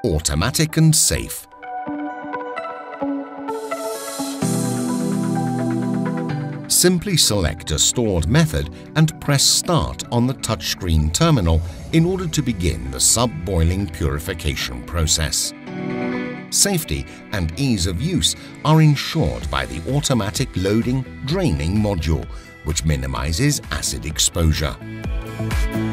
Automatic and safe. Simply select a stored method and press Start on the touchscreen terminal in order to begin the sub-boiling purification process. Safety and ease of use are ensured by the automatic loading draining module, which minimizes acid exposure.